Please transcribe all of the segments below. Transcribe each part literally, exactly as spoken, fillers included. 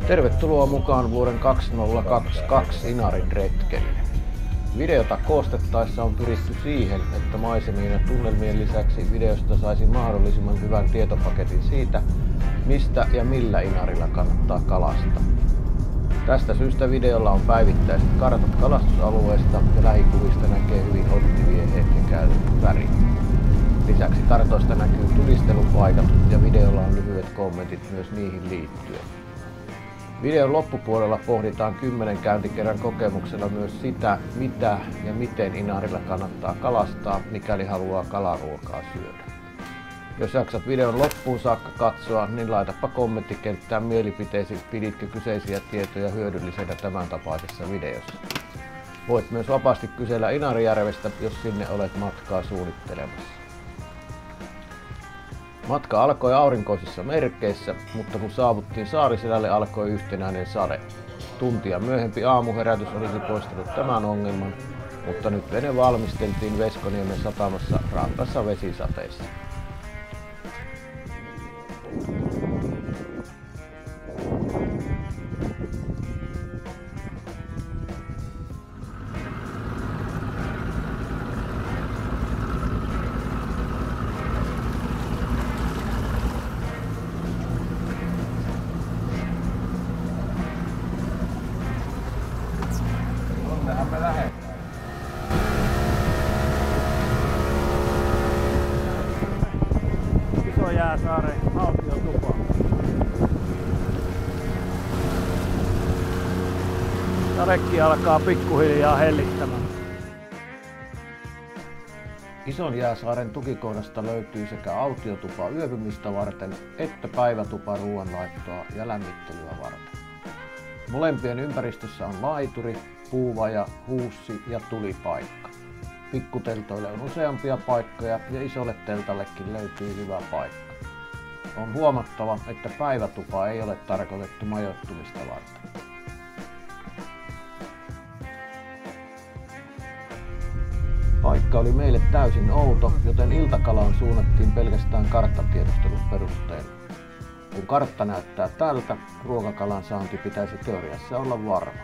Tervetuloa mukaan vuoden kaksituhattakaksikymmentäkaksi Inarin retkelle. Videota koostettaessa on pyritty siihen, että maisemien ja tunnelmien lisäksi videosta saisi mahdollisimman hyvän tietopaketin siitä, mistä ja millä Inarilla kannattaa kalastaa. Tästä syystä videolla on päivittäiset kartat kalastusalueesta ja lähikuvista näkee hyvin ottivieheet ja käytetyt värit. Lisäksi kartoista näkyy tulistelupaikat ja videolla on lyhyet kommentit myös niihin liittyen. Videon loppupuolella pohditaan kymmenen käyntikerran kokemuksella myös sitä, mitä ja miten Inarilla kannattaa kalastaa, mikäli haluaa kalaruokaa syödä. Jos jaksat videon loppuun saakka katsoa, niin laitapa kommenttikenttään mielipiteesi, piditkö kyseisiä tietoja hyödyllisenä tämän tapaisessa videossa. Voit myös vapaasti kysellä Inarijärvestä, jos sinne olet matkaa suunnittelemassa. Matka alkoi aurinkoisissa merkeissä, mutta kun saavuttiin Saariselälle, alkoi yhtenäinen sade. Tuntia myöhempi aamuherätys olisi poistanut tämän ongelman, mutta nyt vene valmisteltiin Veskoniemen satamassa rantassa vesisateissa. Me lähdetään. Iso-Jääsaaren autiotupa. Sadekin alkaa pikkuhiljaa hellittämään. Ison-Jääsaaren tukikohdasta löytyy sekä autiotupa yöpymistä varten että päivätupa ruoanlaittoa ja lämmittelyä varten. Molempien ympäristössä on laituri, puuvaja, huussi ja tulipaikka. Pikkuteltoille on useampia paikkoja ja isolle teltallekin löytyy hyvä paikka. On huomattava, että päivätupa ei ole tarkoitettu majoittumista varten. Paikka oli meille täysin outo, joten iltakalaan suunnattiin pelkästään karttatiedustelun perusteella. Kun kartta näyttää tältä, ruokakalan saanti pitäisi teoriassa olla varma.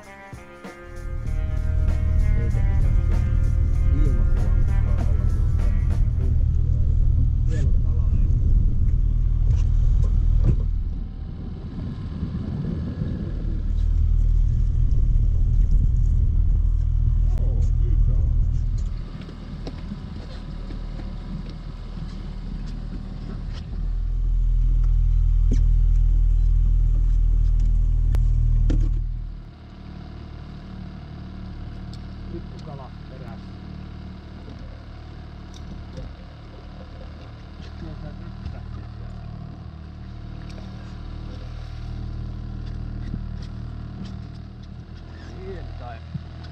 Kala perässä. Hientain.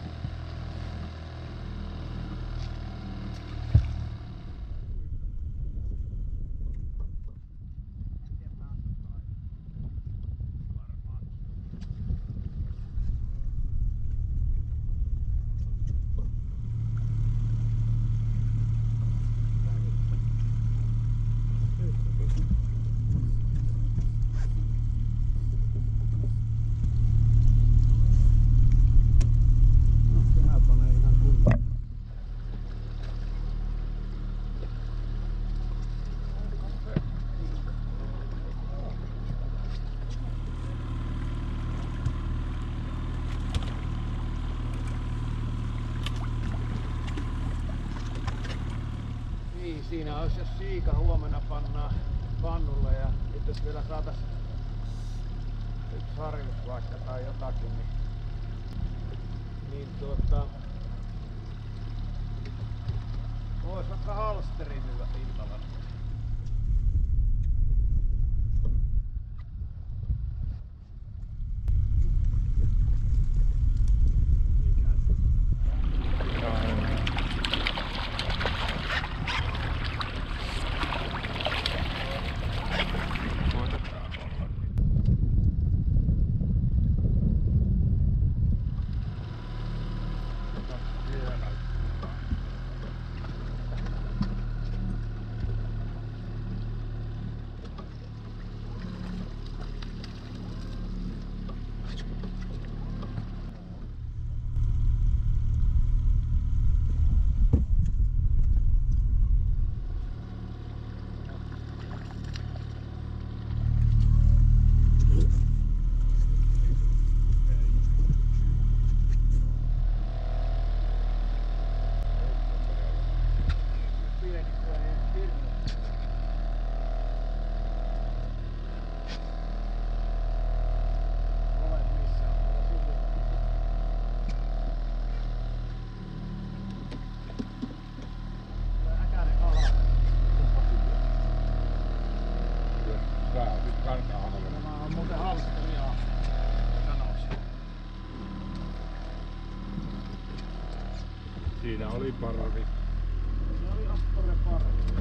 Niin, siinä olisi jos siika huomenna pannaan pannulle ja nyt jos vielä saatais yksi harjus vaikka tai jotakin, niin, niin tuota vois vaikka halsterin illalla. Siinä oli parvi. Se oli Appare parvi.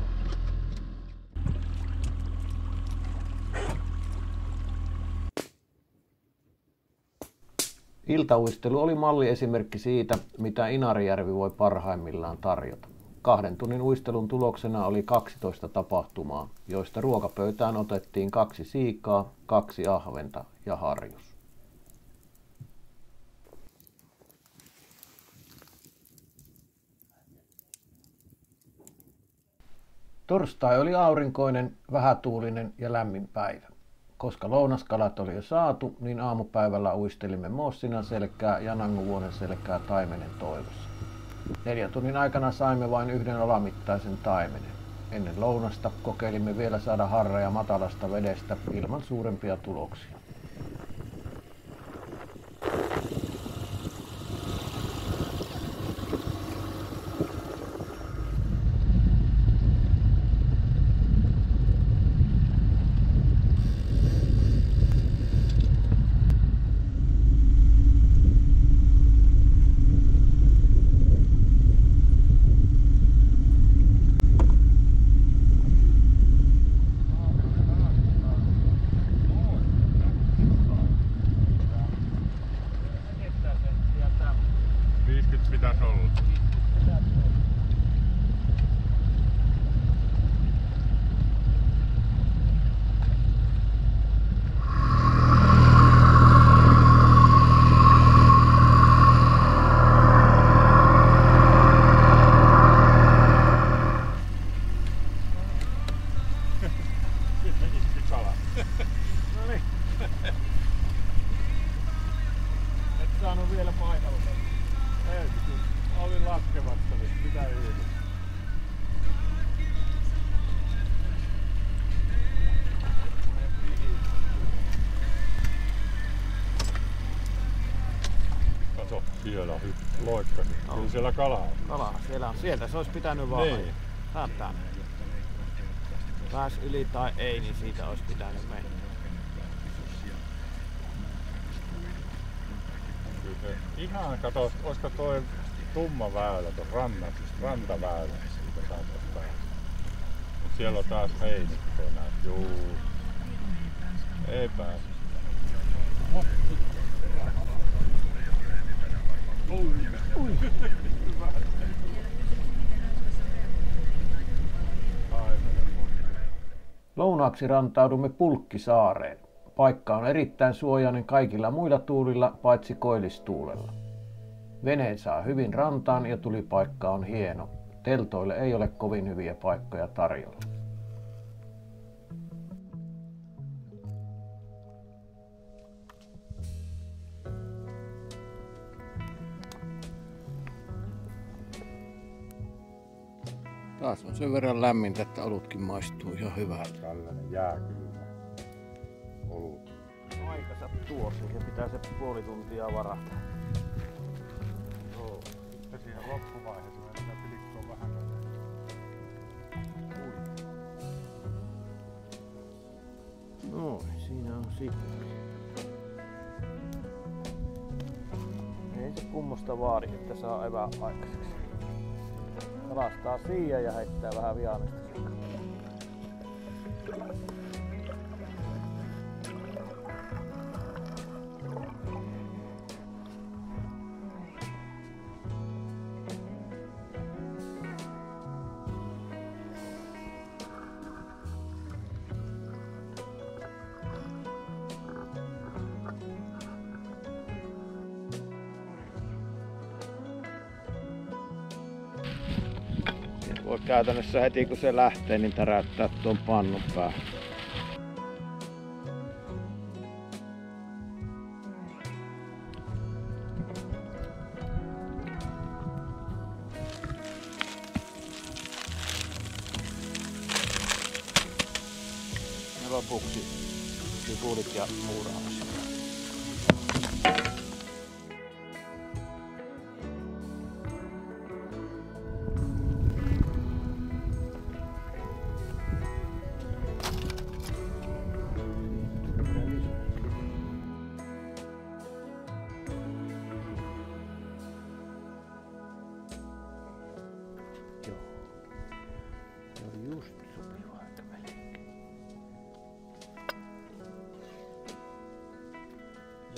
Iltauistelu oli malliesimerkki siitä, mitä Inarijärvi voi parhaimmillaan tarjota. Kahden tunnin uistelun tuloksena oli kaksitoista tapahtumaa, joista ruokapöytään otettiin kaksi siikaa, kaksi ahventa ja harjus. Torstai oli aurinkoinen, vähätuulinen ja lämmin päivä. Koska lounaskalat oli jo saatu, niin aamupäivällä uistelimme Moossinan selkää ja Nanguvuoren selkää taimenen toivossa. Neljän tunnin aikana saimme vain yhden alamittaisen taimenen. Ennen lounasta kokeilimme vielä saada harreja matalasta vedestä ilman suurempia tuloksia. Pitäisi olla. Kala. No niin. Et saanut vielä paikalla. Ei, kun olin laskemassa, niin sitä yli. Kato, siellä on loikkasi. Kyllä siellä kalaa on. Kala, siellä on. Sieltä se olisi pitänyt vaan Niin. hätää. Pääs yli tai ei, niin siitä olisi pitänyt mennä. Kyllä se ihan, kato, olisiko toi tumma väylä, tuon rannan, rantaväylä siitä saattaisi päästä. Mut siellä on taas heinikko näet, juu. Ei pääse. Lounaaksi rantaudumme Pulkkisaareen. Paikka on erittäin suojainen kaikilla muilla tuulilla paitsi koillistuulella. Veneen saa hyvin rantaan ja tulipaikka on hieno. Teltoille ei ole kovin hyviä paikkoja tarjolla. Taas on sen verran lämmintä, että olutkin maistuu ihan hyvältä. Tällainen jääkylmä olut. Aikansa tuossa, se pitää se puoli tuntia varata. Joo. Sitten siihen loppuvaiheessa meidän pilikko vähän No, siinä on sitten. Ei se kummosta vaadi, että saa evää aikaiseksi. Kalastaa siihen ja heittää vähän vihanesta sekaan. Voi käytännössä heti kun se lähtee, niin täräyttää tuon pannun päähän. Ja lopuksi sipulit ja muuraus.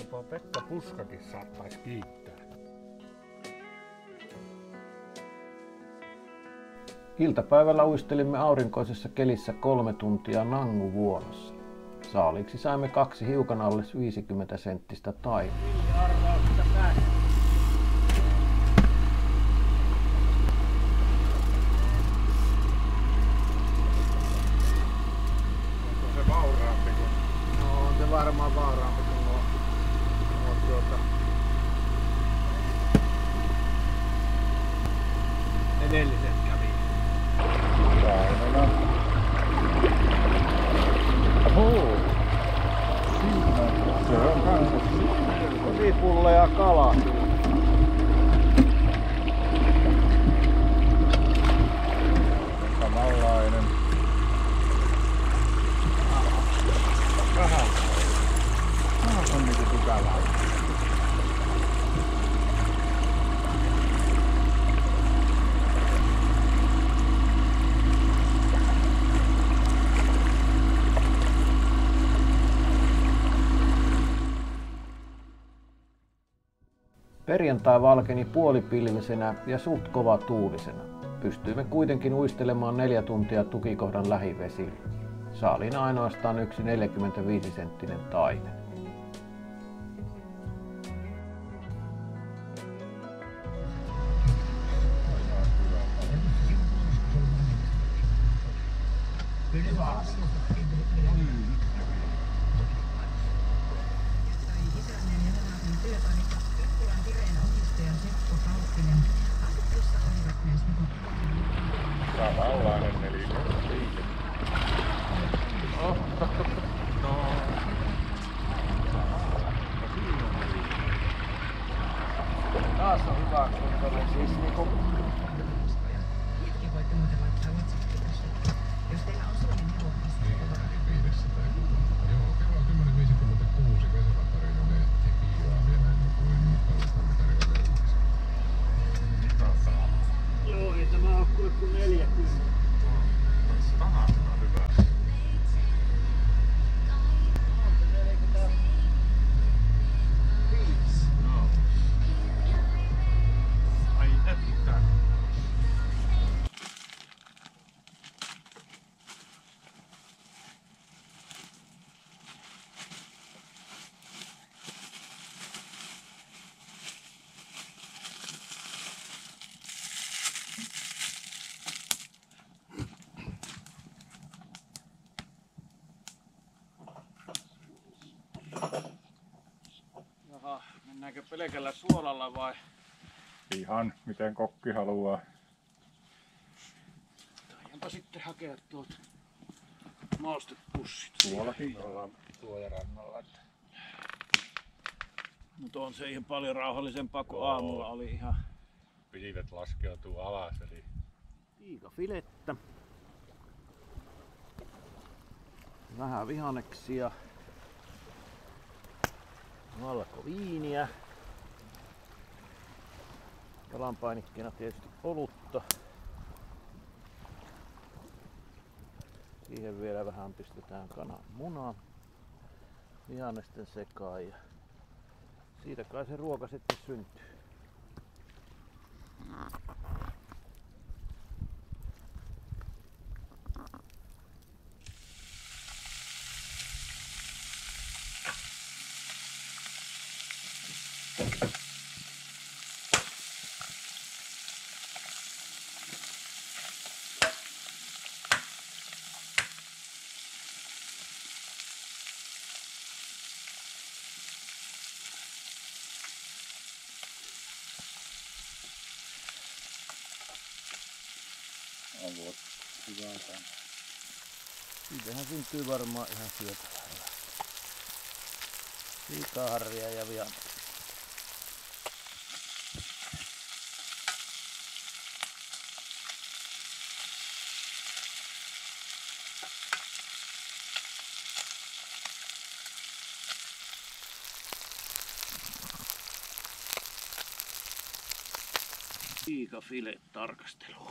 Jopa Pekka Puskakin saattaisi kiittää. Iltapäivällä uistelimme aurinkoisessa kelissä kolme tuntia nanguvuonossa. Saaliiksi saimme kaksi hiukan alle viisikymmentä senttistä taimea. Onko se vauraampi kuin? No on se varmaan vauraampi kuin nuo, nuo tuota, edelliset kävi. Taimena. Oho! Siinä se on kanssa. Ripulle ja kala. Samanlainen. Vähän. Vähän on niinku pykälää. Perjantai valkeni puolipilvisenä ja suht kova tuulisena. Pystyimme kuitenkin uistelemaan neljä tuntia tukikohdan lähivesillä. Saaliin ainoastaan yksi neljäkymmentäviisi senttinen taimen. Samanlainen nelikko. Oh. No. Taas on hyvä kuntoinen, siis niinku... Hetki voitte muuten laittaa WhatsApp-kirjassa. Jos teillä on Suomen neuvottelussa. Joo, kello kymmenen viisikymmentäkuusi Vesalattarilla lehti piiraa vielä ennen kuin Tallistantarilla uutisia. Joo, ei tämä oo kuule kuin neljäkymmentä. Aha, on hyvä. On se neljäkymmentäviisi. No. Ai että. Jaha, mennäänkö pelkällä suolalla vai? Ihan miten kokki haluaa. Taidaanpa sitten hakea tuolta maustepussit. Tuollakin ollaan suojarannalla. Mutta on se ihan paljon rauhallisempaa kuin aamulla oli ihan Pilvet laskeutuu alas eli piikafilettä. Vähän vihanneksia. Valkoviiniä. Kalanpainikkeena tietysti olutta. Siihen vielä vähän pistetään kanan munaa. Vihannesten sekaan ja siitä kai se ruoka sitten syntyy. on ollut hyvää tämän. Siitähän syntyy varmaan ihan syötävää. Siikaharria ja vihanneksi. Siikafile tarkastelua.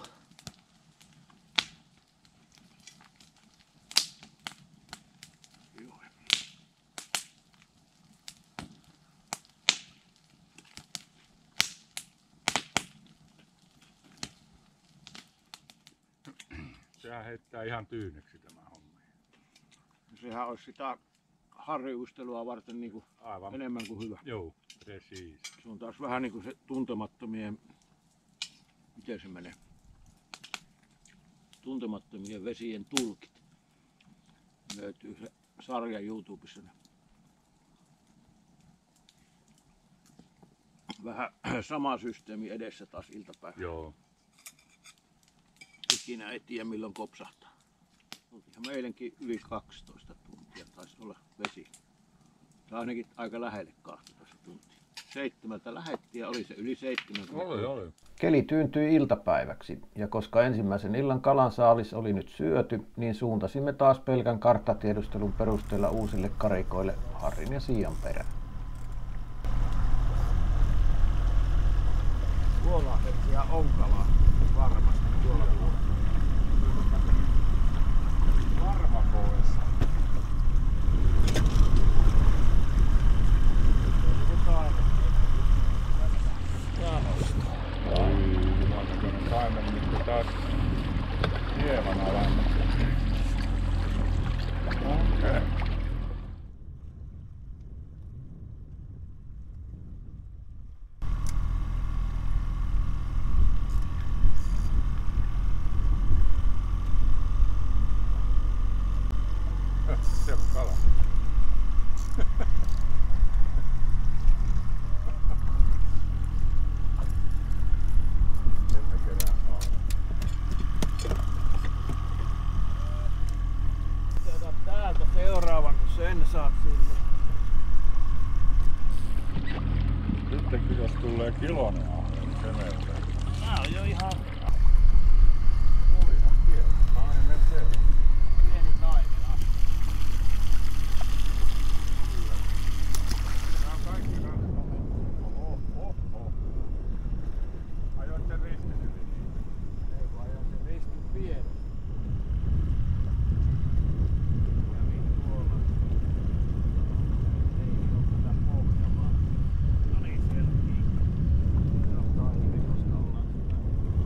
sehän heittää ihan tyyneksi tämä homma. Sehän olisi sitä harjoittelua varten niin kuin Aivan. enemmän kuin hyvä. Joo, presiis. Se on taas vähän niin kuin se tuntemattomien, miten se menee, tuntemattomien vesien tulkit. Löytyy se sarja YouTubessa. Vähän sama systeemi edessä taas iltapäivä. Joo. Ikinä ei tiedä milloin kopsahtaa. Oltiinhan meidänkin yli kaksitoista tuntia taisi olla vesi. Tai ainakin aika lähelle kaksitoista tuntia. Seitsemältä lähettiin ja oli se yli seitsemän. Oli, oli. Keli tyyntyi iltapäiväksi ja koska ensimmäisen illan kalansaalis oli nyt syöty, niin suuntasimme taas pelkän karttatiedustelun perusteella uusille karikoille Harrin ja Siian perään. Vuolahdet ja Onkalaa varmasti tuolla puolella. Varma pois. Jumalan taimen nyt taas hieman alan. Okei. Se on kala. Emme kerää saada. Ota täältä seuraavan, kun sen saat sinne. Sittenkin jos tulee kilonen ahven, se menee. Tää on jo ihan Olihan pieni. Taimen se on. pieni taimen. Nämä on kaikki kanssa. Oho, oho. Ajoit sen ristin yli. Ei kun ajan sen ristin pieni. Kävin tuolla. Ei oo tätä pohjamaa. No niin, siellä kiinni. Se on taivi, koska ollaan sitä.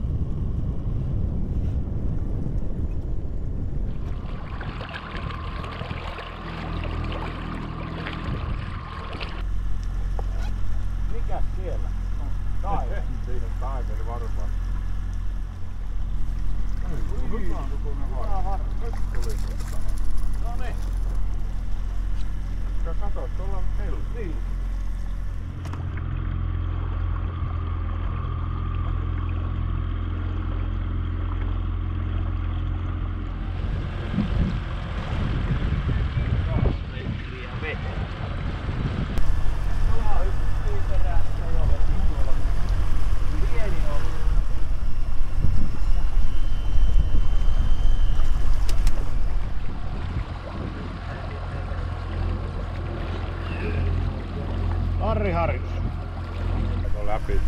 Mikäs siellä? On taivi. Siihen taimeni varmaan. Hyvä. Hyvä harra. Tuli mutta. No niin. Kato, tuolla on neljä. Niin. Metriä vettä. Kala hyppii perässä jo heti tuolla. Pieni on. Harri Harri. Kato läpi.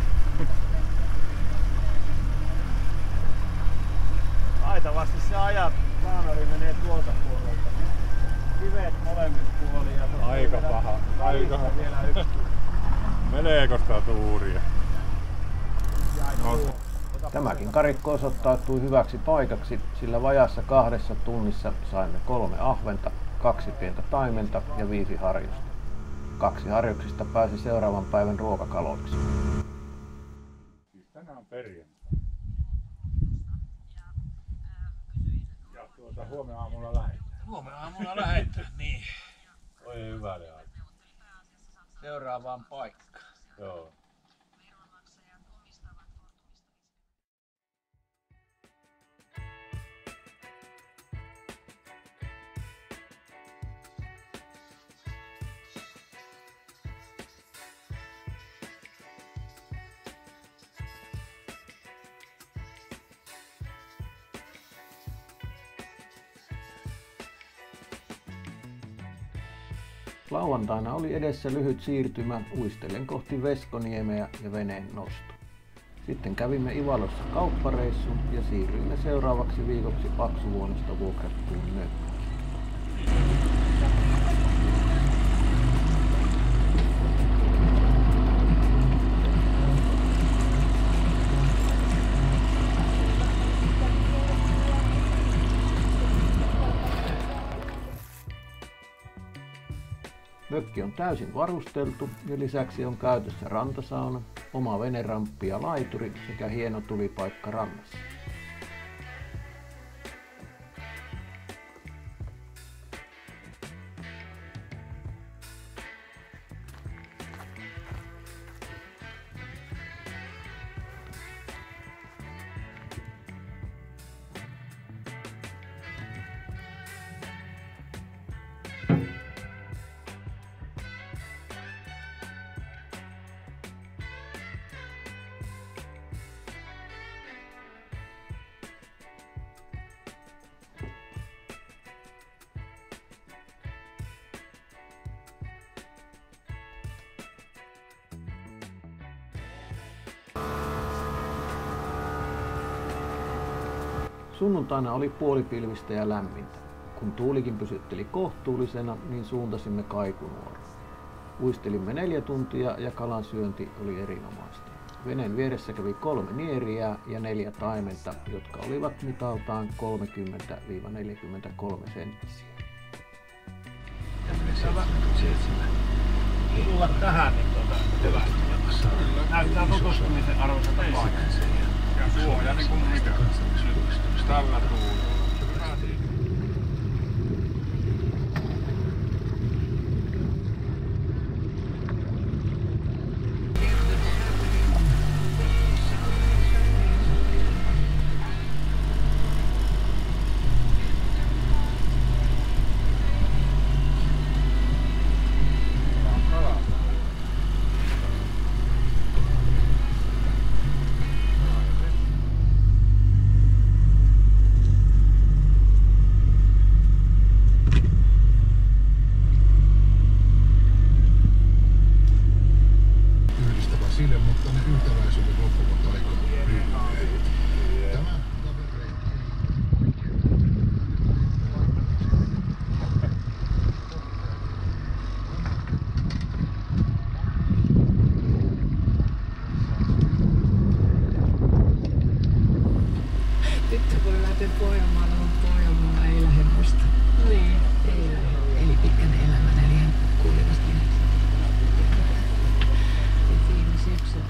Taitavasti se ajat. Vaanari menee tuolta puolelta. Kivet molemmin puolin ja tuossa Aika vielä paha. välistä Aika. vielä yksi. Meneekö sitä tuuria? Ja aina No. tuo. Ota Tämäkin karikko osoittautui hyväksi paikaksi, sillä vajassa kahdessa tunnissa saimme kolme ahventa, kaksi pientä taimenta ja viisi harjusta. Kaksi harjuksista pääsi seuraavan päivän ruokakaloiksi. Siis tänään on perjantai. Ja tuota huomenna aamulla lähdetään. Huomenna aamulla lähetään, niin. Oi hyvälle aikaa. Seuraavaan paikkaan. Joo. Lauantaina oli edessä lyhyt siirtymä uistellen kohti Veskoniemeä ja veneen nosto. Sitten kävimme Ivalossa kauppareissun ja siirryimme seuraavaksi viikoksi Paksuvuonesta vuokrattuun mökkiin. Mökki on täysin varusteltu ja lisäksi on käytössä rantasauna, oma veneramppi ja laituri sekä hieno tulipaikka rannassa. Sunnuntaina oli puolipilvistä ja lämmintä. Kun tuulikin pysytteli kohtuullisena, niin suuntasimme Kaikunuoroon. Uistelimme neljä tuntia ja kalan syönti oli erinomaista. Veneen vieressä kävi kolme nieriää ja neljä taimenta, jotka olivat mitaltaan kolmekymmentä neljäkymmentäkolme senttisiä. Tulla tähän, niin tuota, hyvä. Näyttää tutustumisen arvoiselta paikasta. Ja suoja niin kuin mikä. Nyt tällä tuulella. Sille, mutta ne yhtäläisyydet loppuvat aika lyhyet. Tämä Tyttö voi lähteä Pohjanmaalla, mutta Pohjanmaalla ei lähde musta. Niin. Ei lähde. Eli pitkän elämän, eli hän kuulivat minut. Viime syksynä.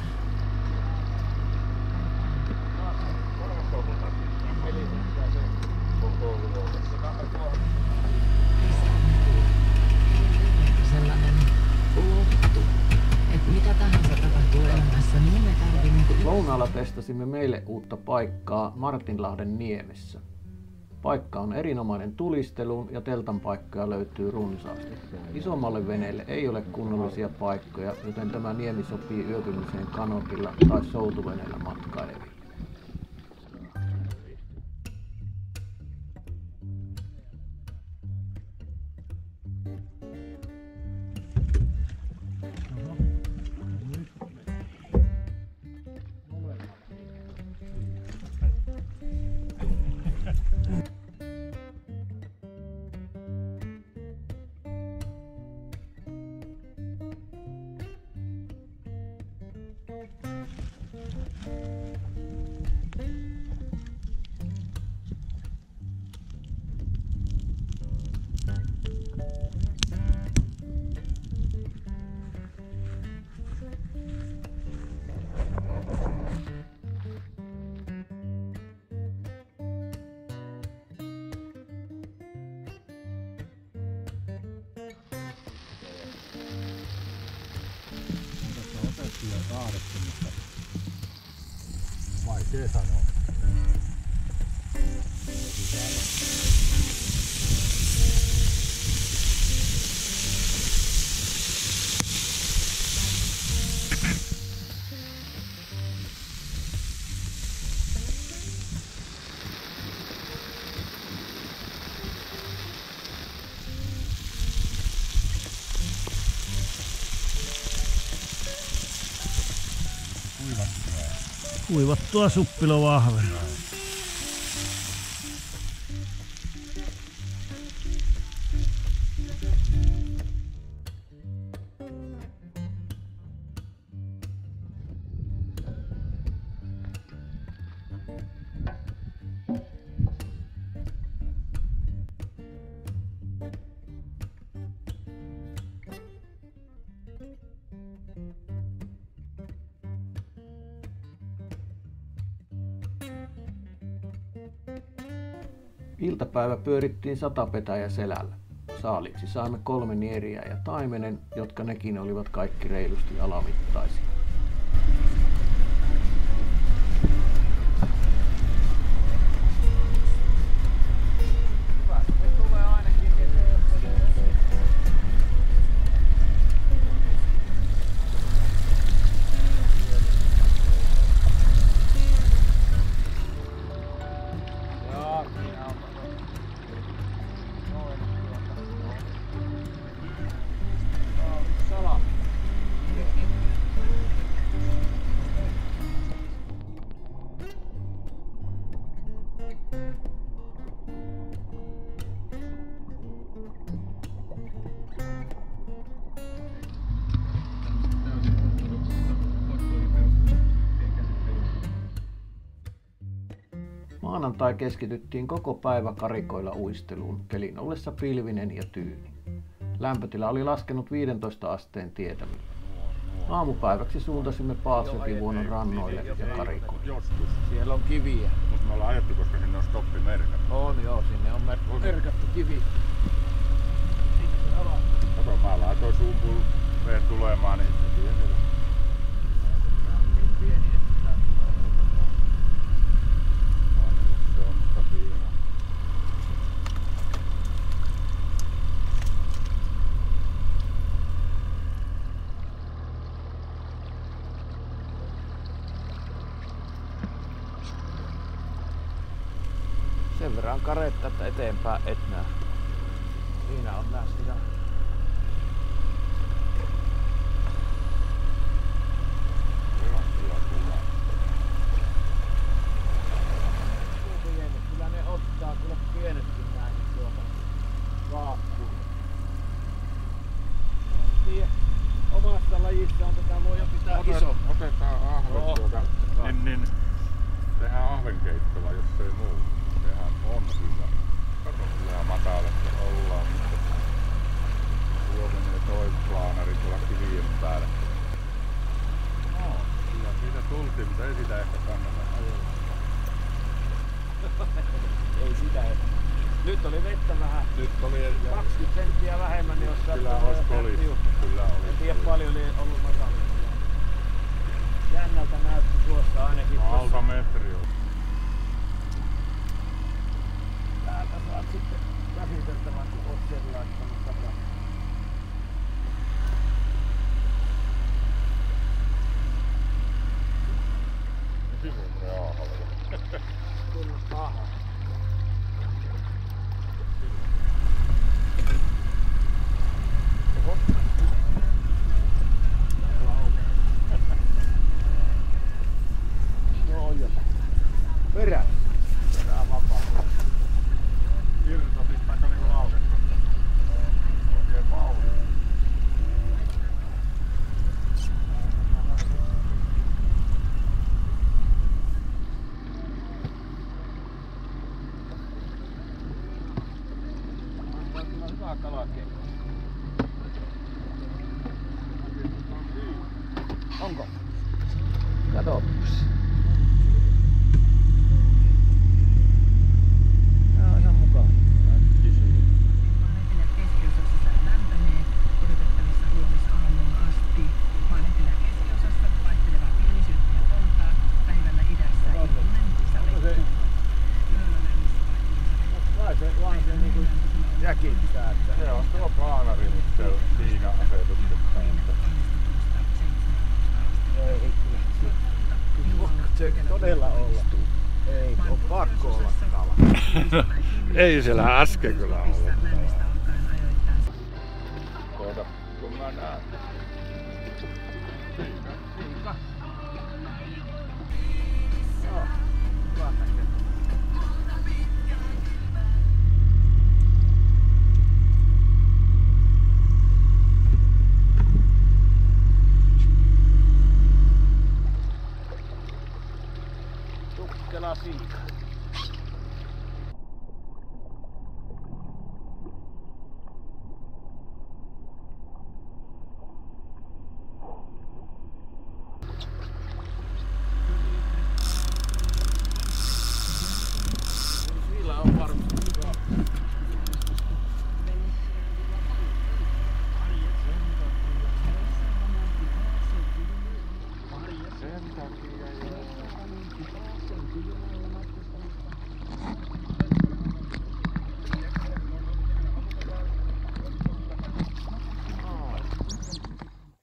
Sellainen loppu, että mitä tahansa tapahtuu elämässä, niin me tarvitsemme niinku Lounaalla testasimme meille uutta paikkaa Martinlahden niemessä. Paikka on erinomainen tulisteluun ja teltan paikkoja löytyy runsaasti. Isommalle veneelle ei ole kunnollisia paikkoja, joten tämä niemi sopii yöpymiseen kanokilla tai soutuveneellä matkaileville. Ja kaadettu, mutta vaikea sanoa. Kuivattua suppilovahvea. Iltapäivä pyörittiin satapetäjä selällä. Saaliksi saimme kolme nieriä ja taimenen, jotka nekin olivat kaikki reilusti alamittaisia. Maanantai keskityttiin koko päivä karikoilla uisteluun, kelin ollessa pilvinen ja tyyni. Lämpötila oli laskenut viidentoista asteen tietämille. Aamupäiväksi suuntasimme Paatsjokivuonon rannoille ja karikoille. Joskus. Siellä on kiviä. Mutta me ollaan ajettu, koska sinne on stoppi merkattu. On joo, sinne on mer- merkattu kivi. Kato, mä laitoin suunpulveen tulemaan, niin se tiedetään. Sen verran karetta, että eteenpäin et näe. Siinä on nää sitä. Kyllä ne ottaa kyllä pienetkin näihin tuota vaakkuun. Tiedä, omasta lajissa on tätä voi jo pitää Otet, iso. Otetaan ahven Oh, tuota. Niin, niin tehdään ahvenkeittoa, jos ei muu. Sehän on hyvä. Kato, kyllä matalassa ollaan, mutta tuo menee toi plaanari tuolla kivien päällä. No, kyllä siitä tultiin, mutta ei sitä ehkä kannata ajella. Ei sitä ei. Nyt oli vettä vähän. Nyt oli kaksikymmentä senttiä vähemmän, niin jos kyllä olisi kolis. Kyllä oli. En tiedä paljon oli ollut matalilla. Jännältä näytti tuossa ainakin. No, alta metri on. Täältä saat sitten käsiteltävän, kun oot sen laittanut takaisin. Sivun raahalla. Kunnon paha. Oho. No on jotain. Perä. Perä vapaa. Irtosi taikka niinku lausetta. Oikein vauhdilla. Tämä on hyvä kalakeli. Onko? Katsopas. Tää on ihan mukava. Maan etelä-keskiosassa sää lämpenee, odotettavissa huomisaamuun asti. Maan etelä-keskiosassa vaihtelevaa pilvisyyttä ja poutaa, päivällä idässä ikuinen sadekuu. Yöllä lännissä vaihtelevaa Kai se vaan se niinku jäkittää, että Se on tuo plaanari, mutta se on siinä asetuksessa. ei kyllä. Se todella olla. Ei, on pakko olla kala. Ei siellä äsken kyllä ollut. lännistä alkaen ajoittain. Tuota, kun mä näen. Siinä. Siinä. Joo, hyvä näkee. Tukkela siika.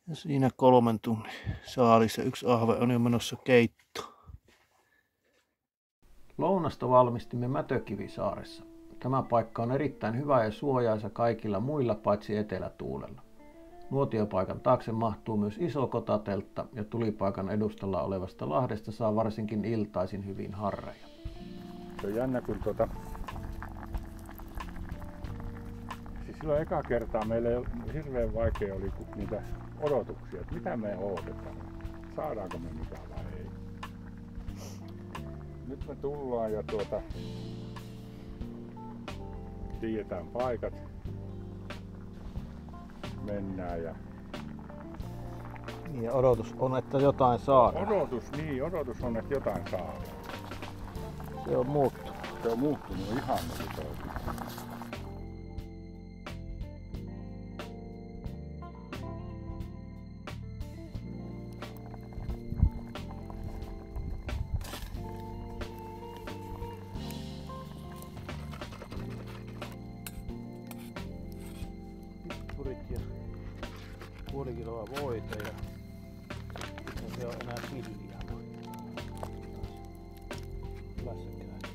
Ja siinä kolmen tunnin saalissa yksi ahve on jo menossa keittoon. Lounasta valmistimme Mätökivisaaressa. Tämä paikka on erittäin hyvä ja suojaisa kaikilla muilla paitsi etelätuulella. Nuotiopaikan taakse mahtuu myös iso kotateltta ja tulipaikan edustalla olevasta lahdesta saa varsinkin iltaisin hyvin harreja. Se on jännä, kun tuota... Siis silloin eka kertaa meillä hirveän vaikea oli niitä odotuksia, että mitä me odotetaan. Saadaanko me mitään vai ei. Nyt me tullaan ja tuota... tiedetään paikat. Mennään ja... Niin ja odotus on, että jotain saadaan. Odotus, niin, odotus on, että jotain saadaan. Se on muuttunut. Se on muuttunut ihan toisin. Pikkurit ja puoli kiloa voita ja sitten se on enää silliä. Hyvässä käy.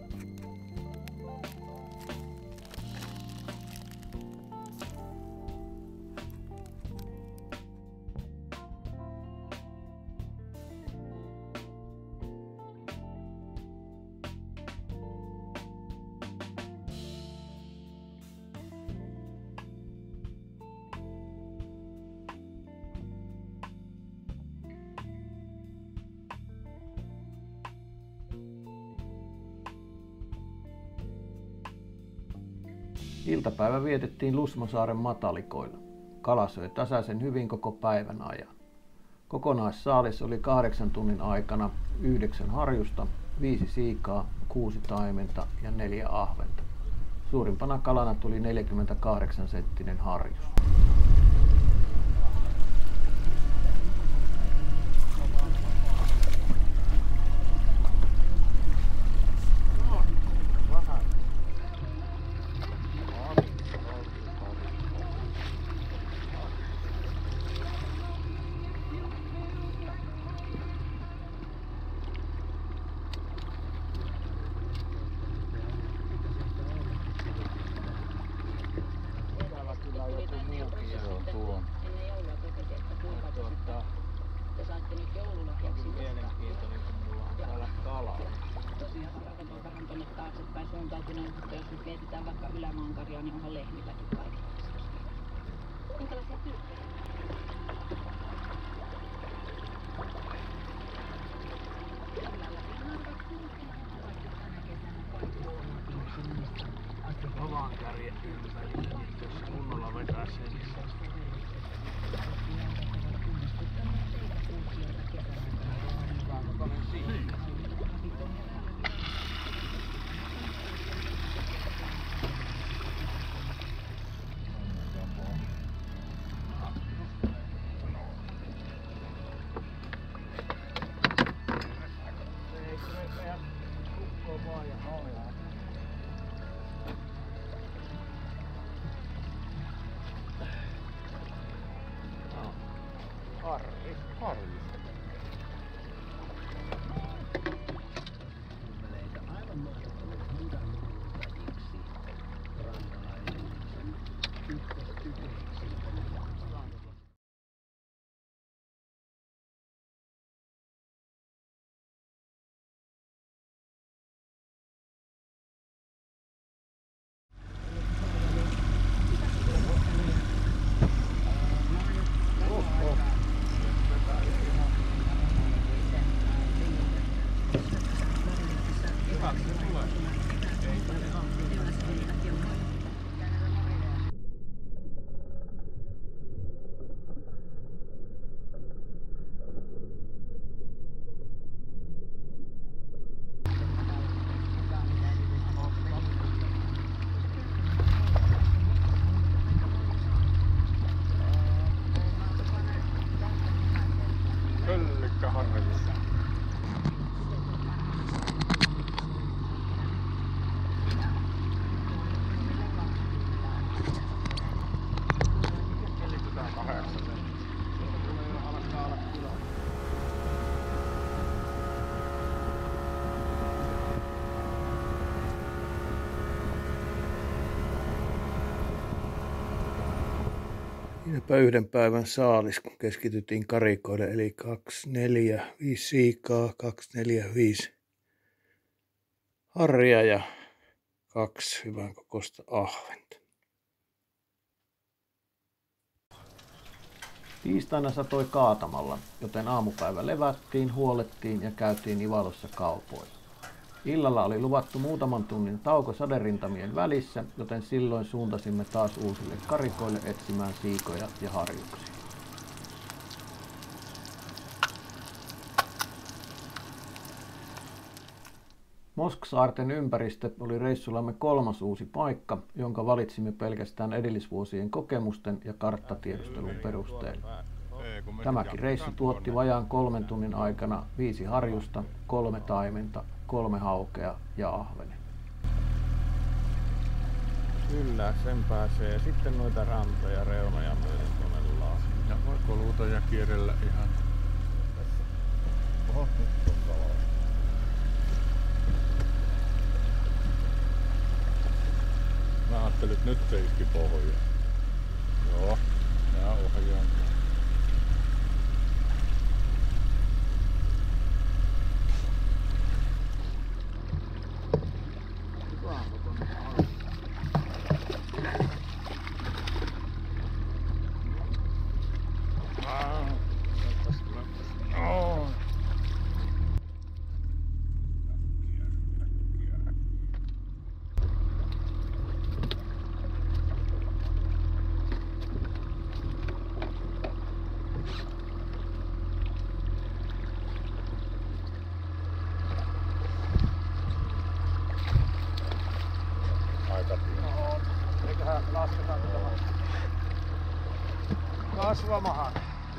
Iltapäivä vietettiin Lusmosaaren matalikoilla. Kala söi tasaisen hyvin koko päivän ajan. Kokonaissaalis oli kahdeksan tunnin aikana yhdeksän harjusta, viisi siikaa, kuusi taimenta ja neljä ahventa. Suurimpana kalana tuli neljäkymmentäkahdeksan senttinen harjus. Jos nyt mietitään vaikka Ylämaankarjaa, niin onhan lehmilläkin kaikenlaista. Minkälaisia tyyppejä? Oman kärjen ympäri, jos kunnolla vetää sen. Harri, harri. Siinäpä yhden päivän saalis, kun keskityttiin karikoille, eli kaksi, neljä, viisi siikaa, kaksi, neljä, viisi harria ja kaksi hyvän kokoista ahventa. Tiistaina satoi kaatamalla, joten aamupäivä levättiin, huolettiin ja käytiin Ivalossa kaupoilla. Illalla oli luvattu muutaman tunnin tauko saderintamien välissä, joten silloin suuntasimme taas uusille karikoille etsimään siikoja ja harjuksia. Mosksaarten ympäristö oli reissullamme kolmas uusi paikka, jonka valitsimme pelkästään edellisvuosien kokemusten ja karttatiedustelun perusteella. Tämäkin reissu tuotti vajaan kolmen tunnin aikana viisi harjusta, kolme taimenta, kolme haukea ja ahvenen. Kyllä, sen pääsee. Sitten noita rantoja, reunoja myöten tuonne laasiin. Ja voi koluta ja kierrellä ihan. Oho, nyt on kalaa. Mä ajattelin, että nyt se iski pohjaan. Joo, nää ohjaan. Eiköhän lasketaan tämä kasvamahan.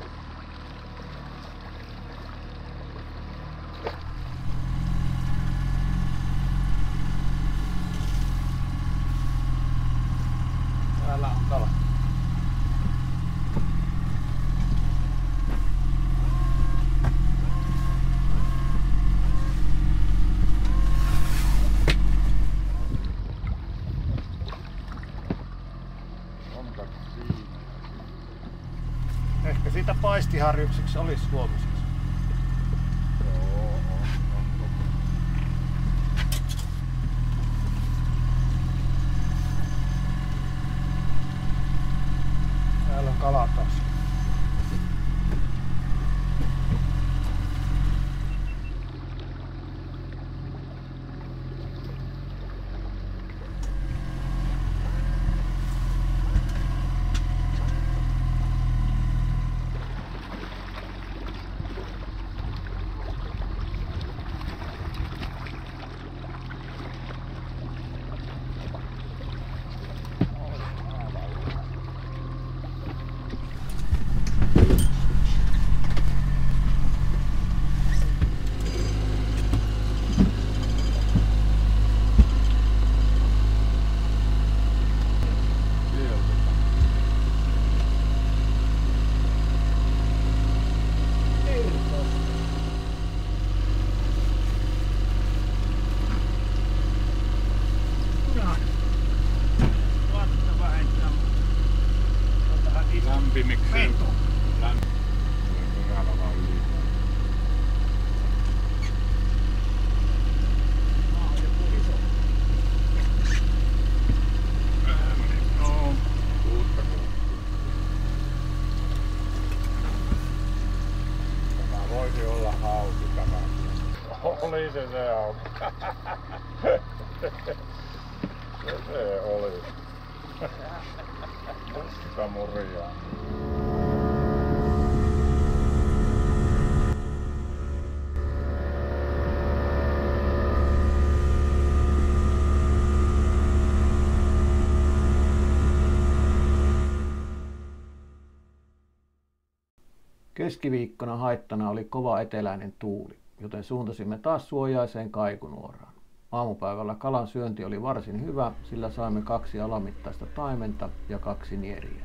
Täällä on kala. Ehkä siitä paistiharjuksiksi olisi huomiseksi. Joo, on, on. Täällä on kala taas. Lämpimikseen. Lämpimikseen vaan liikaa. Maa on joku iso. No, kuutta tämä voisi olla hauki tämä. Oli se se hauki. Se se oli. Musta murjaa. Keskiviikkona haittana oli kova eteläinen tuuli, joten suuntasimme taas suojaiseen kaikunuoraan. Aamupäivällä kalan syönti oli varsin hyvä, sillä saimme kaksi alamittaista taimenta ja kaksi nieriä.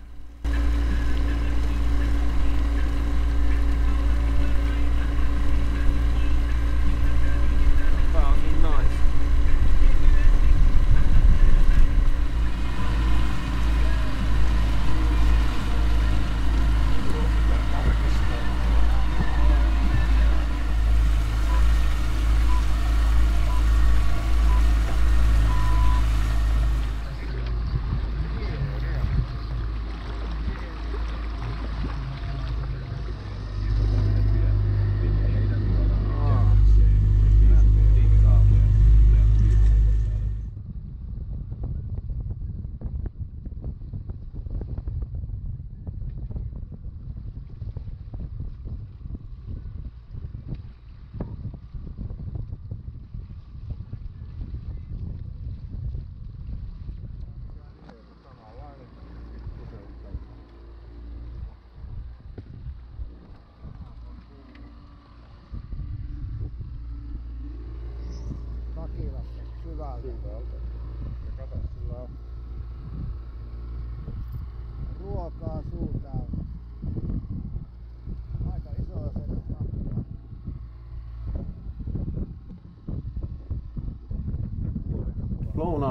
Pääosin nais.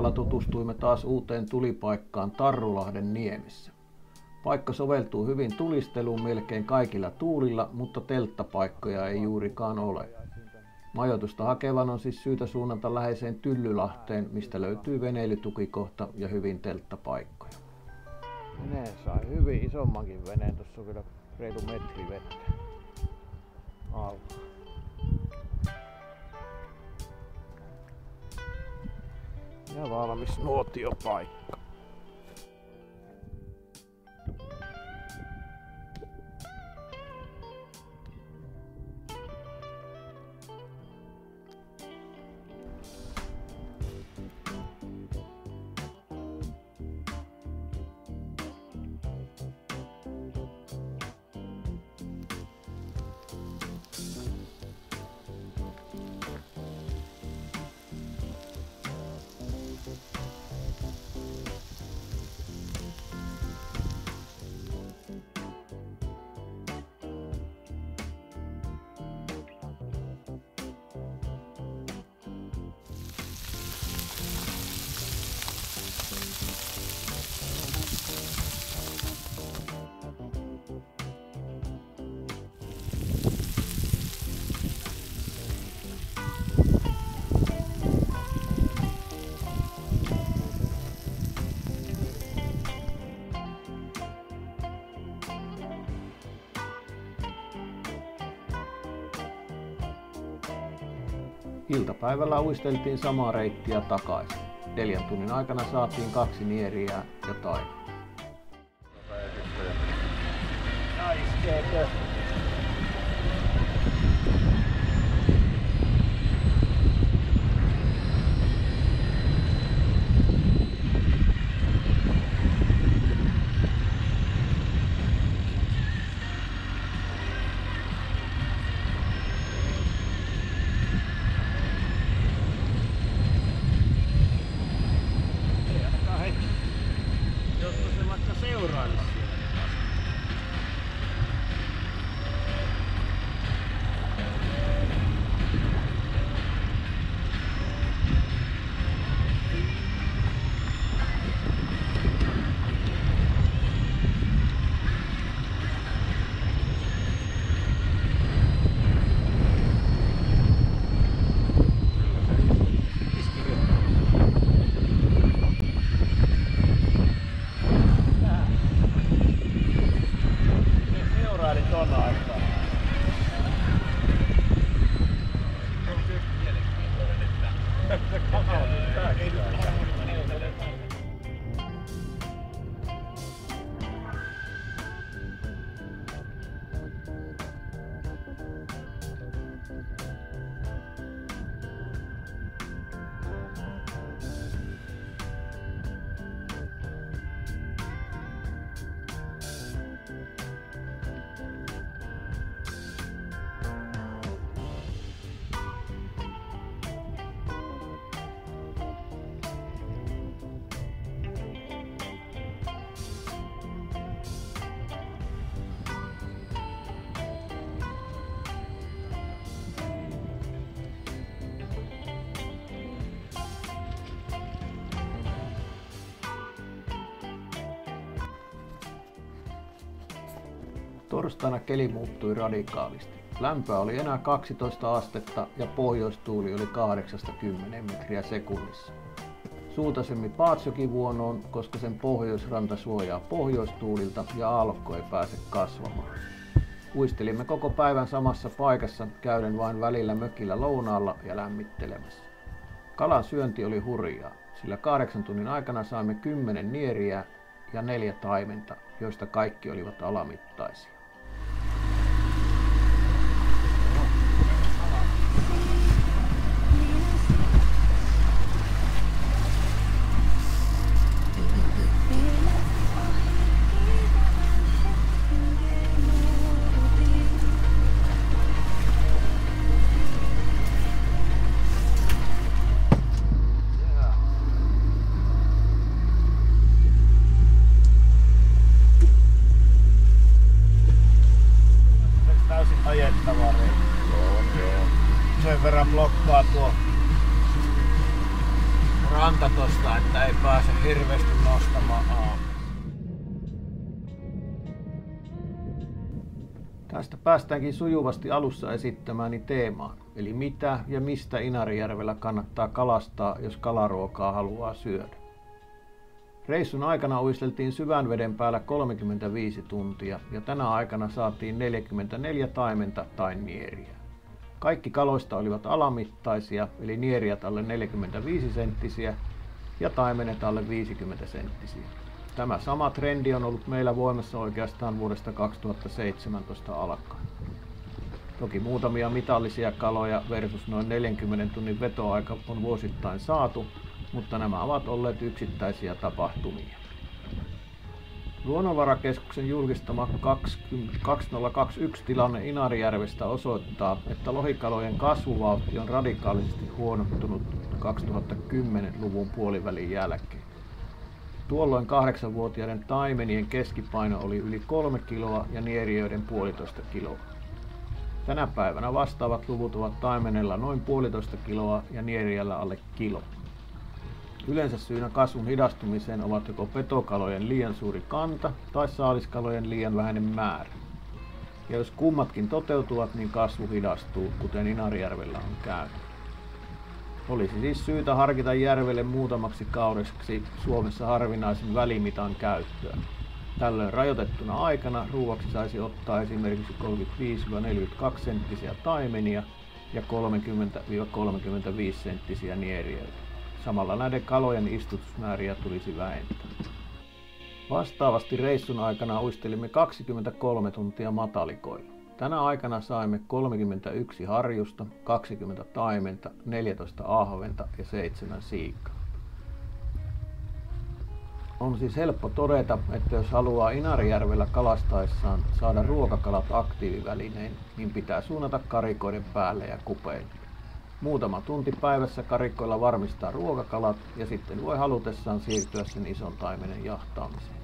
illalla tutustuimme taas uuteen tulipaikkaan Tarrulahden niemessä. Paikka soveltuu hyvin tulisteluun melkein kaikilla tuulilla, mutta telttapaikkoja ei juurikaan ole. Majoitusta hakevan on siis syytä suunnata läheiseen Tyllylahteen, mistä löytyy veneilytukikohta ja hyvin telttapaikkoja. Veneen sai hyvin isommankin veneen, tuossa on kyllä reilu metri vettä alla. Ja valmis nuotiopaikka. Iltapäivällä uisteltiin samaa reittiä takaisin. Neljän tunnin aikana saatiin kaksi nieriä ja taimen. Iskeekö? Torstaina keli muuttui radikaalisti. Lämpöä oli enää kaksitoista astetta ja pohjoistuuli oli kahdeksasta kymmeneen metriä sekunnissa. Suuntasimme Paatsjokivuonoon, koska sen pohjoisranta suojaa pohjoistuulilta ja aallokko ei pääse kasvamaan. Uistelimme koko päivän samassa paikassa, käyden vain välillä mökillä lounaalla ja lämmittelemässä. Kalan syönti oli hurjaa, sillä kahdeksan tunnin aikana saimme kymmenen nieriä ja neljä taimenta, joista kaikki olivat alamittaisia. Ajettavaa reitti. Joo, joo. Sen verran blokkaa tuo ranta tosta, että ei pääse hirveästi nostamaan aamulla. Tästä päästäänkin sujuvasti alussa esittämääni teemaan, eli mitä ja mistä Inarijärvellä kannattaa kalastaa, jos kalaruokaa haluaa syödä. Reissun aikana uisteltiin syvän veden päällä kolmekymmentäviisi tuntia ja tänä aikana saatiin neljäkymmentäneljä taimenta tai nieriä. Kaikki kaloista olivat alamittaisia, eli nieriät alle neljäkymmentäviisi senttisiä ja taimenet alle viisikymmentä senttisiä. Tämä sama trendi on ollut meillä voimassa oikeastaan vuodesta kaksituhattaseitsemäntoista alkaen. Toki muutamia mitallisia kaloja versus noin neljänkymmenen tunnin vetoaika on vuosittain saatu, mutta nämä ovat olleet yksittäisiä tapahtumia. Luonnonvarakeskuksen julkistama kaksituhattakaksikymmentäyksi tilanne Inarijärvestä osoittaa, että lohikalojen kasvuvauhti on radikaalisesti huonontunut kaksituhattakymmenluvun puolivälin jälkeen. Tuolloin kahdeksanvuotiaiden taimenien keskipaino oli yli kolme kiloa ja nieriöiden puolitoista kiloa. Tänä päivänä vastaavat luvut ovat taimenella noin puolitoista kiloa ja nieriällä alle kilo. Yleensä syynä kasvun hidastumiseen ovat joko petokalojen liian suuri kanta tai saaliskalojen liian vähäinen määrä. Ja jos kummatkin toteutuvat, niin kasvu hidastuu, kuten Inarijärvellä on käynyt. Olisi siis syytä harkita järvelle muutamaksi kaudeksi Suomessa harvinaisen välimitan käyttöä. Tällöin rajoitettuna aikana ruuaksi saisi ottaa esimerkiksi kolmekymmentäviisi neljäkymmentäkaksi senttisiä taimenia ja kolmekymmentä kolmekymmentäviisi senttisiä nieriöitä. Samalla näiden kalojen istutusmääriä tulisi vähentää. Vastaavasti reissun aikana uistelimme kaksikymmentäkolme tuntia matalikoilla. Tänä aikana saimme kolmekymmentäyksi harjusta, kaksikymmentä taimenta, neljätoista ahventa ja seitsemän siikkaa. On siis helppo todeta, että jos haluaa Inarijärvellä kalastaessaan saada ruokakalat aktiivivälineen, niin pitää suunnata karikoiden päälle ja kupeille. Muutama tunti päivässä karikoilla varmistaa ruokakalat ja sitten voi halutessaan siirtyä sen ison taimenen jahtaamiseen.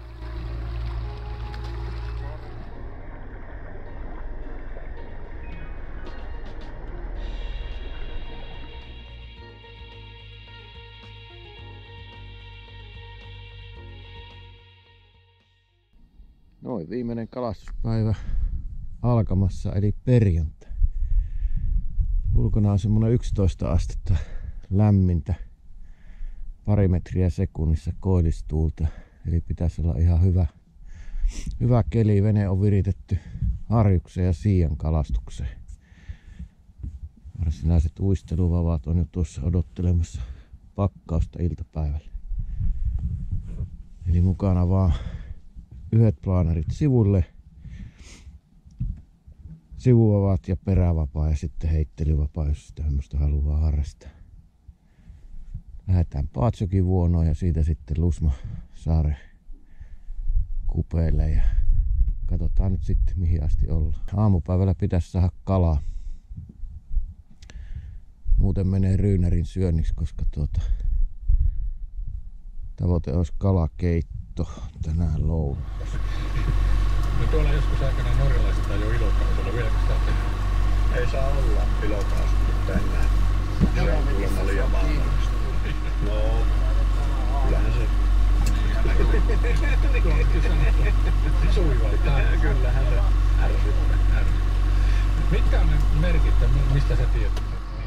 Noin viimeinen kalastuspäivä alkamassa eli perjantai. Ulkona on semmonen yksitoista astetta lämmintä, pari metriä sekunnissa koillistuulta, eli pitäisi olla ihan hyvä, hyvä keli. Vene on viritetty harjukseen ja siian kalastukseen. Varsinaiset uisteluvavat on jo tuossa odottelemassa pakkausta iltapäivällä. Eli mukana vaan yhdet plaanarit sivulle, sivuvapaat ja perävapaa ja sitten heittelyvapaa, jos sitä semmoista haluaa harrastaa. Lähdetään Paatsokin vuonoon ja siitä sitten Lusmasaaren kupeille ja katsotaan nyt sitten mihin asti ollaan. Aamupäivällä pitäisi saada kalaa. Muuten menee ryynärin syönniksi, koska tuota, tavoite olisi kalakeitto tänään lounaassa. No tuolla joskus aikana norjalaiset ajoi ilokaasulla. Vieläkö sitä tehdään? Ei saa olla ilokaasu nyt enää. Se on kuulemma liian vaarallista. No, kyllähän se. Suivaltaa. Kyllähän se ärsyttää. Mitkä on ne merkit, mistä sä tiedät?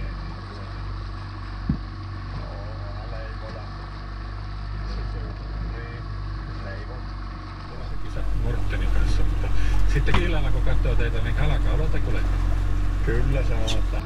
Mortenin kanssa, mutta sitten illalla kun katsoo teitä, niin kalakaudalta kuulee. Kyllä se on. Että...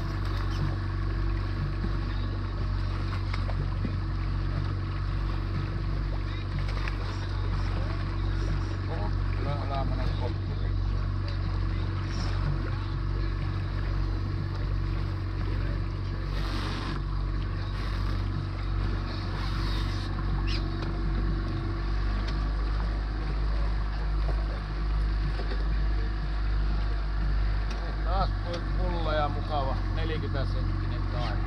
Taas mulla ja mukava neljäkymmentä senttinen taimi.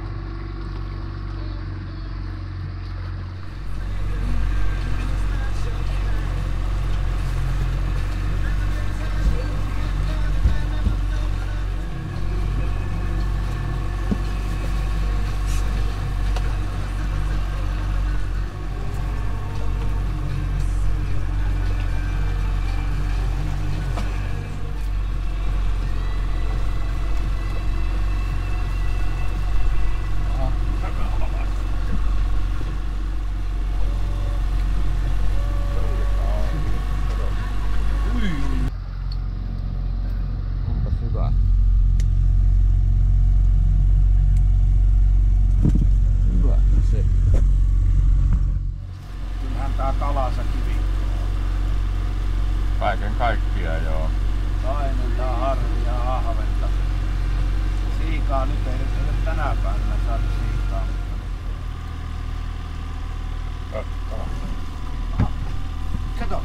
Paimentaa harvia ahventa. Siikaa nyt ei nyt ole tänä päivänä saada siikaa. Kato!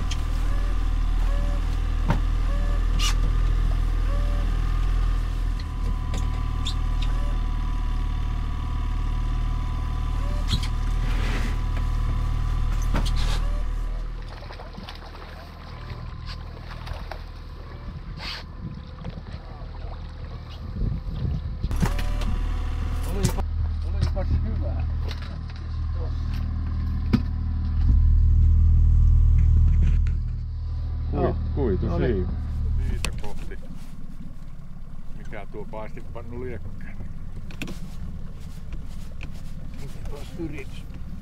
Olipas hyvä. Kui, kuitu No niin. siivu. Siitä kohti. Mikä tuo paistinpannu liekkään? Yritys.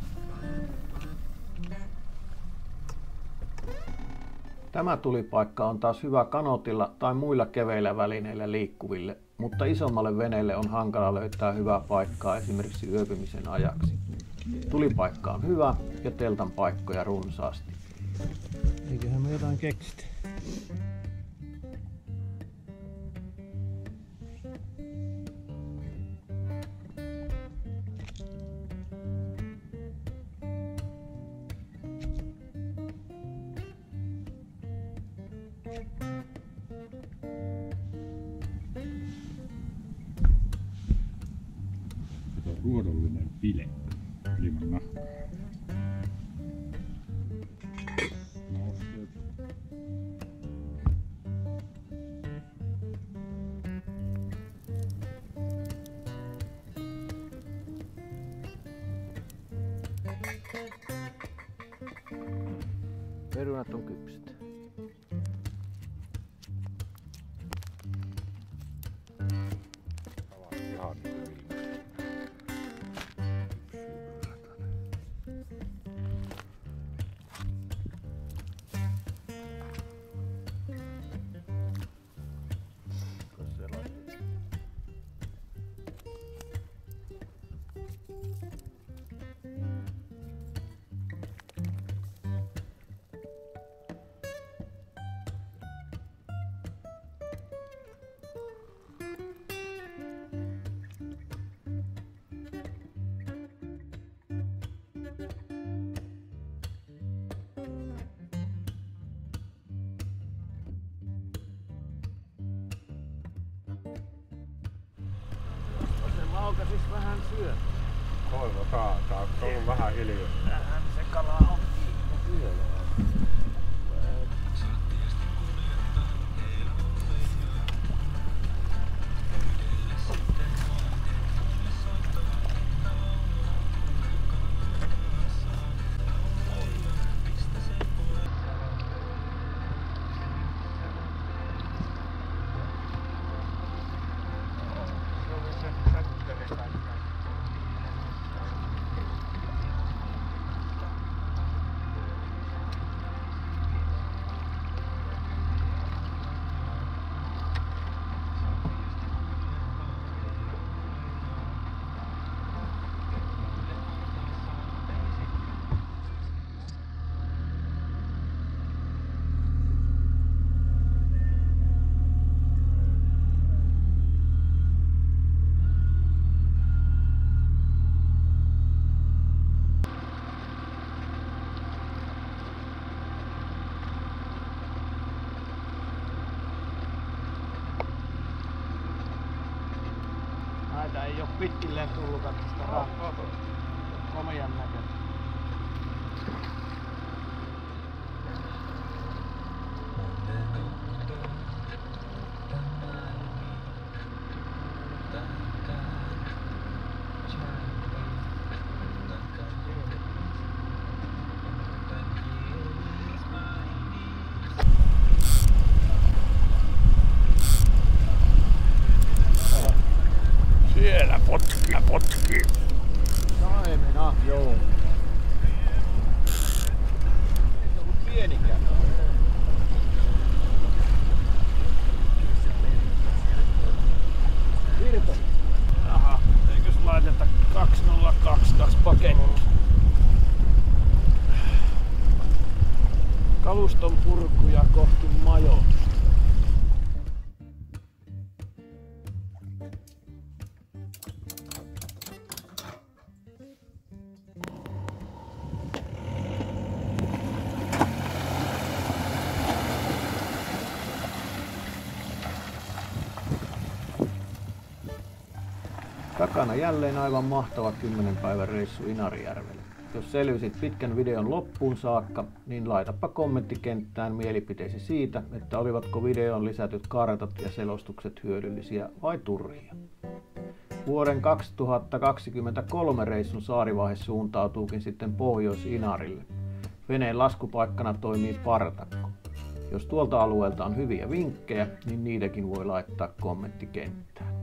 Tämä tulipaikka on taas hyvä kanotilla tai muilla keveillä välineillä liikkuville, mutta isommalle veneelle on hankala löytää hyvää paikkaa esimerkiksi yöpymisen ajaksi. Tulipaikka on hyvä ja teltan paikkoja runsaasti. Eiköhän me jotain keksit. Kato, ruodollinen bile ilman nahkaa. Nousseet. Perunat on kypsät. Ovat ihan hyvin. Se maukasis vähän syötä. Toivotaan. Tää on ollut vähän hiljaa. Tähän se kala on kiinni. Näitä ei oo pitkilleen tullutkaan tästä rantaa. Komean näköinen. Siellä potkii, potkii. Saimena. Joo. Takana jälleen aivan mahtava kymmenen päivän reissu Inarijärvelle. Jos selvisit pitkän videon loppuun saakka, niin laitapa kommenttikenttään mielipiteesi siitä, että olivatko videoon lisätyt kartat ja selostukset hyödyllisiä vai turhia. Vuoden kaksituhattakaksikymmentäkolme reissun saarivaihe suuntautuukin sitten Pohjois-Inarille. Veneen laskupaikkana toimii Partakko. Jos tuolta alueelta on hyviä vinkkejä, niin niitäkin voi laittaa kommenttikenttään.